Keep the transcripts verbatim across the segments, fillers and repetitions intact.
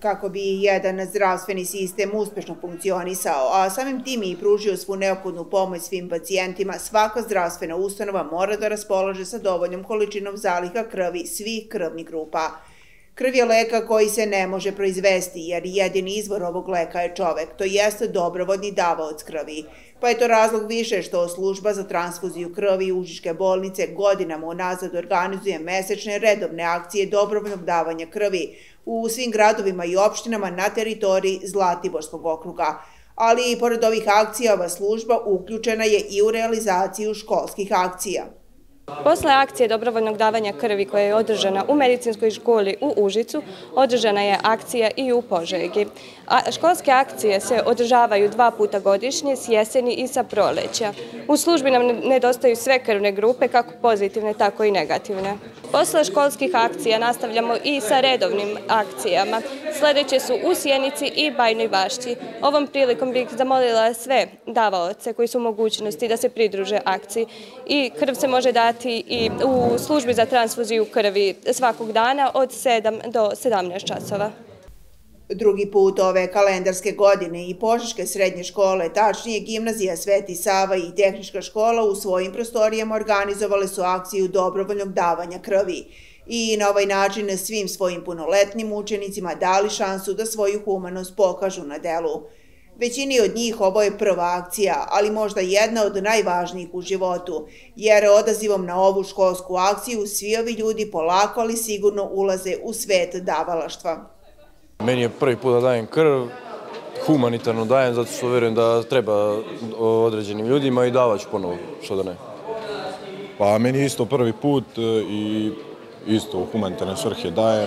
kako bi jedan zdravstveni sistem uspešno funkcionisao, a samim tim i pružio svu neophodnu pomoć svim pacijentima, svaka zdravstvena ustanova mora da raspolaže sa dovoljnom količinom zaliha krvi svih krvnih grupa. Krv je leka koji se ne može proizvesti, jer jedini izvor ovog leka je čovek, to jeste dobrovoljni davaoc krvi. Pa je to razlog više što služba za transfuziju krvi Užičke bolnice godinama unazad organizuje mesečne redovne akcije dobrovoljnog davanja krvi u svim gradovima i opštinama na teritoriji Zlatiborskog okruga. Ali i pored ovih akcija, ova služba uključena je i u realizaciju školskih akcija. Posle akcije dobrovoljnog davanja krvi koja je održana u medicinskoj školi u Užicu, održana je akcija i u Požegi. Školske akcije se održavaju dva puta godišnje, s jeseni i sa proleća. U službi nam nedostaju sve krvne grupe, kako pozitivne, tako i negativne. Posle školskih akcija nastavljamo i sa redovnim akcijama. Sledeće su u Sjenici i Bajnoj Bašći. Ovom prilikom bih zamolila sve davaoce koji su u mogućnosti da se pridruže akciji. I krv se može dati i u službi za transfuziju krvi svakog dana od sedam do sedamnaest časova. Drugi put ove kalendarske godine i Požeške srednje škole, tačnije Gimnazija Sveti Sava i Tehnička škola u svojim prostorijama organizovale su akciju dobrovoljnog davanja krvi i na ovaj način svim svojim punoletnim učenicima dali šansu da svoju humanost pokažu na delu. Većini od njih ovo je prva akcija, ali možda jedna od najvažnijih u životu, jer odazivom na ovu školsku akciju svi ovi ljudi polako ali sigurno ulaze u svet davalaštva. Meni je prvi put da dajem krv, humanitarno dajem, zato što verujem da treba određenim ljudima i davaću ponovo, što da ne. Pa meni je isto prvi put i isto u humanitarne svrhe dajem.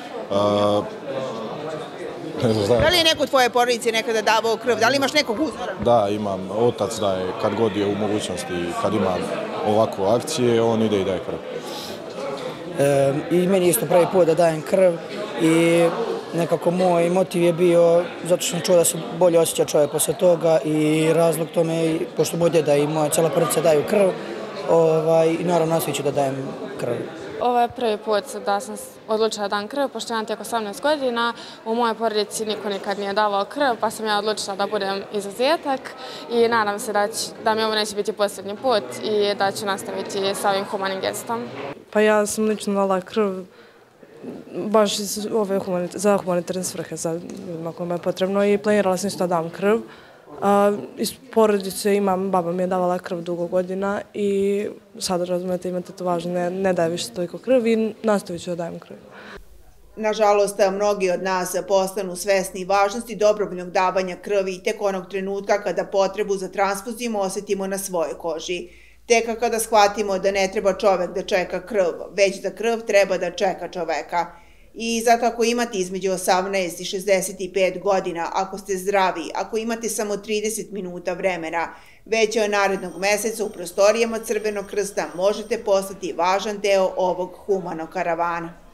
Da li je neko u tvojoj porodici nekada davao krv? Da li imaš nekog uzora? Da, imam. Otac daje, kad god je u mogućnosti, kad ima ovakve akcije, on ide i daje krv. I meni je isto prvi put da dajem krv i nekako moj motiv je bio zato što sam čuo da se bolje osjeća čovjek posle toga i razlog tome, pošto moj djeda i moja cijela porodica daju krv, i naravno nastavit ću da dajem krv. Ovo je prvi put da sam odlučila da dam krv, pošto imam tek osamnaest godina. U mojoj porodici niko nikad nije davao krv, pa sam ja odlučila da budem izuzetak i nadam se da mi ovo neće biti posljednji put i da ću nastaviti sa ovim humanim gestom. Pa ja sam lično dala krv baš za humanitarne svrhe za ljudima kojima je potrebno i planirala sam isto da dam krv. Iz porodice imam, baba mi je davala krv dugo godina i sada razumete imate to važno, ne daje više toliko krv i nastavit ću da dajem krv. Nažalost, mnogi od nas postanu svesni važnosti dobrovoljnog davanja krvi tek onog trenutka kada potrebu za transfuzijom osetimo na svojoj koži. Tek kada shvatimo da ne treba čovek da čeka krv, već da krv treba da čeka čoveka. I zato ako imate između osamnaest i šezdeset pet godina, ako ste zdravi, ako imate samo trideset minuta vremena, već od narednog meseca u prostorijama Crvenog krsta možete postati važan deo ovog humanog karavana.